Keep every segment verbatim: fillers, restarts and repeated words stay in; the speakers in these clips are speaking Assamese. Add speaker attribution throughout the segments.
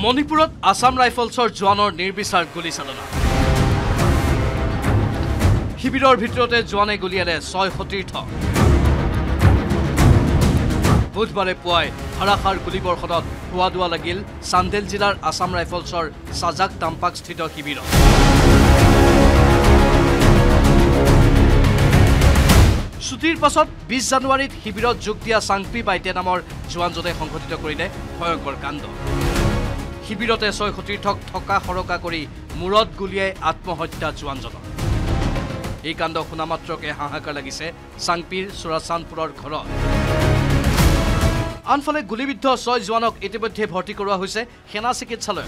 Speaker 1: মণিপুৰত আসাম ৰাইফলছৰ জোৱানৰ নিৰ্বিচাৰ গুলীচালনা শিবিৰৰ ভিতৰতে জোৱানে গুলিয়ালে ছয় সতীৰ্থ বুধবাৰে পুৱাই ধাৰাসাৰ গুলীবৰ্ষণত হোৱা দোৱা লাগিল চান্দেল জিলাৰ আসাম ৰাইফলছৰ সাজাক তাম্পাক স্থিত শিবিৰত ছুটিৰ পাছত বিশ জানুৱাৰীত শিবিৰত যোগ দিয়া চাংপি বাইতে নামৰ জোৱানজনে সংঘটিত কৰিলে ভয়ংকৰ কাণ্ড শিবিৰতে ছয় সতীৰ্থক থকা সৰকা কৰি মূৰত গুলিয়াই আত্মহত্যা জোৱানজনৰ এই কাণ্ড শুনা মাত্ৰকে হাহাকাৰ লাগিছে চাংপিৰ চুৰাচানপুৰৰ ঘৰত আনফালে গুলিবিদ্ধ ছয় জোৱানক ইতিমধ্যে ভৰ্তি কৰোৱা হৈছে সেনা চিকিৎসালয়ত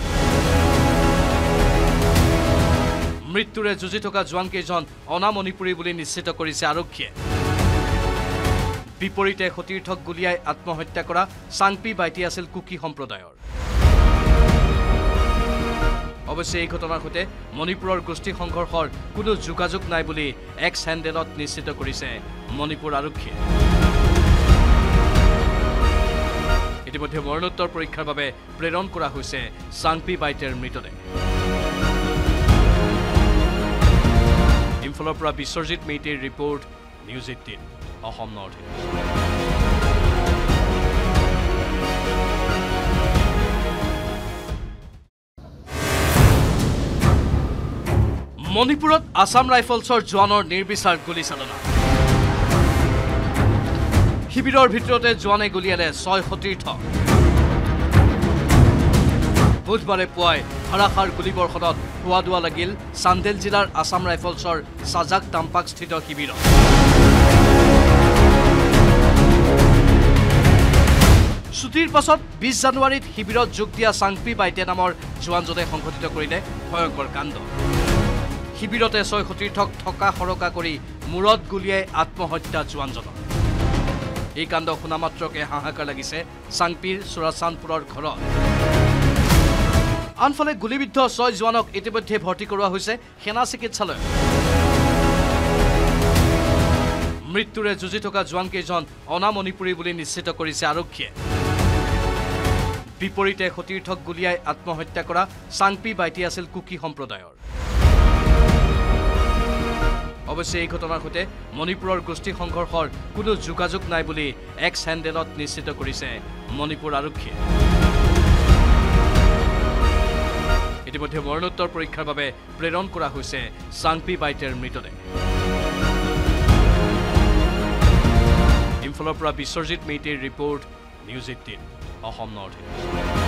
Speaker 1: মৃত্যুৰে যুঁজি থকা জোৱান কেইজন অনা মণিপুৰী বুলি নিশ্চিত কৰিছে আৰক্ষীয়ে বিপৰীতে সতীৰ্থক গুলিয়াই আত্মহত্যা কৰা চাংপি বাইটি আছিল কুকি সম্প্ৰদায়ৰ অৱশ্যে এই ঘটনাৰ সৈতে মণিপুৰৰ গোষ্ঠী সংঘৰ্ষৰ কোনো যোগাযোগ নাই বুলি এক্স হেণ্ডেলত নিশ্চিত কৰিছে মণিপুৰ আৰক্ষীয়ে ইতিমধ্যে মৰণোত্তৰ পৰীক্ষাৰ বাবে প্ৰেৰণ কৰা হৈছে চাংপি বাইটেৰ মৃতদেহ ইফলছৰ পৰা বিশ্বজিৎ মেইতিৰ report news eighteen Assam north east মণিপুৰত আসাম ৰাইফলছৰ জোৱানৰ নিৰ্বিচাৰ গুলীচালনা শিবিৰৰ ভিতৰতে জোৱানে গুলিয়ালে ছয় সতীৰ্থ বুধবাৰে পুৱাই ধাৰাসাৰ গুলীবৰ্ষণত হোৱা দোৱা লাগিল চান্দেল জিলাৰ আসাম ৰাইফলছৰ সাজাক তাম্পাক স্থিত শিবিৰত ছুটিৰ পাছত বিশ জানুৱাৰীত শিবিৰত যোগ দিয়া চাংপি বাইতে নামৰ জোৱানজনে সংঘটিত কৰিলে ভয়ংকৰ কাণ্ড শিবিৰতে ছয় সতীৰ্থক থকা সৰকা কৰি মূৰত গুলিয়াই আত্মহত্যা জোৱানজনৰ এই কাণ্ড শুনা মাত্ৰকে হাহাকাৰ লাগিছে চাংপিৰ চুৰাচানপুৰৰ ঘৰত আনফালে গুলিবিদ্ধ ছয় জোৱানক ইতিমধ্যে ভৰ্তি কৰোৱা হৈছে সেনা চিকিৎসালয়ত মৃত্যুৰে যুঁজি থকা জোৱান কেইজন অনা মণিপুৰী বুলি নিশ্চিত কৰিছে আৰক্ষীয়ে বিপৰীতে সতীৰ্থক গুলিয়াই আত্মহত্যা কৰা চাংপি বাইটি আছিল কুকি সম্প্ৰদায়ৰ অৱশ্যে এই ঘটনাৰ সৈতে মণিপুৰৰ গোষ্ঠী সংঘৰ্ষৰ কোনো যোগাযোগ নাই বুলি এক্স হেণ্ডেলত নিশ্চিত কৰিছে মণিপুৰ আৰক্ষীয়ে ইতিমধ্যে মৰণোত্তৰ পৰীক্ষাৰ বাবে প্ৰেৰণ কৰা হৈছে চাংপি বাইটেৰ মৃতদেহ ইফলছৰ পৰা বিশ্বজিৎ মেইতিৰ report news eighteen Assam north east